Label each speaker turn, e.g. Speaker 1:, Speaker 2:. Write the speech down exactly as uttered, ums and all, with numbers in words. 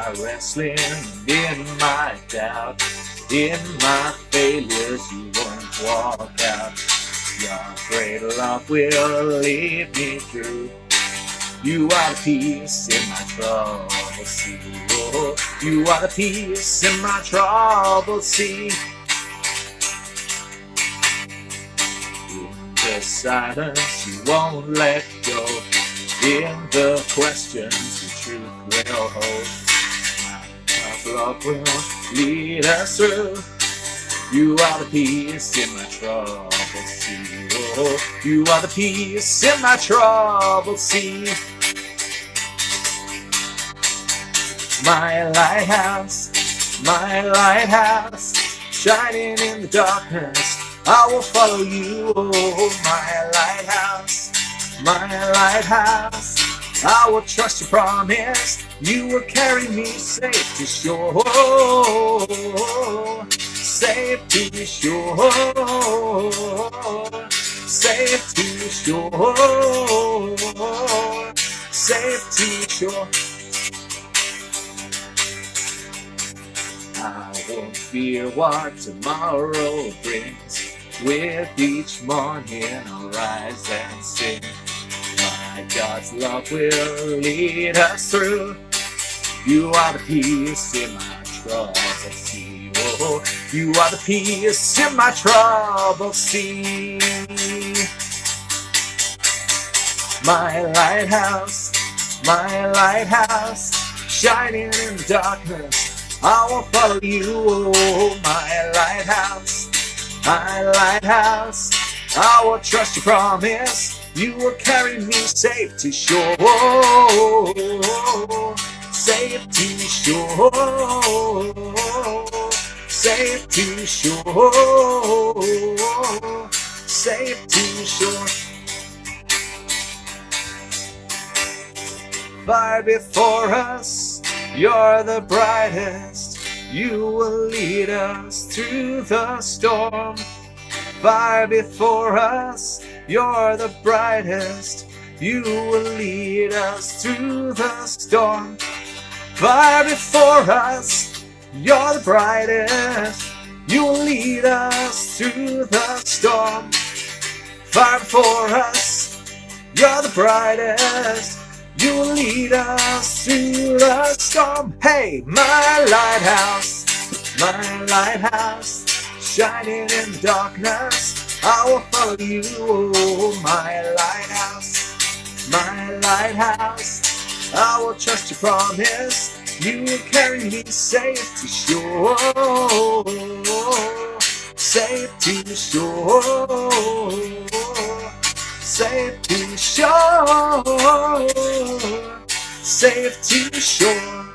Speaker 1: my wrestling, in my doubt, in my failures, you won't walk out. Your great love will lead me through. You are the peace in my troubled sea. Oh, you are the peace in my troubled sea. In the silence, you won't let go. In the questions, your truth will hold. My love will lead us through. You are the peace in my troubled sea. Oh, you are the peace in my troubled sea. My lighthouse, my lighthouse, shining in the darkness, I will follow you. Oh, my lighthouse, my lighthouse, I will trust your promise. You will carry me safe to shore, safe to shore, safe to shore, safe to shore. I won't fear what tomorrow brings. With each morning I'll rise and sing. My God's love will lead us through. You are the peace in my troubled sea. Oh, you are the peace in my troubled sea. My lighthouse, my lighthouse, shining in the darkness, I will follow you. Oh, my lighthouse, my lighthouse, I will trust your promise. You will carry me safe to shore, safe to shore, safe to shore, safe to shore. Fire before us, you're the brightest. You will lead us through the storm. Fire before us, you're the brightest. You will lead us through the storm. Fire before us, you're the brightest. You will lead us through the storm. Fire before us, you're the brightest. You will lead us through the storm. Hey, my lighthouse, my lighthouse, shining in the darkness, I will follow you. Oh, my lighthouse, my lighthouse, I will trust your promise. You will carry me safe to shore, safe to shore, safe to shore, safe to shore.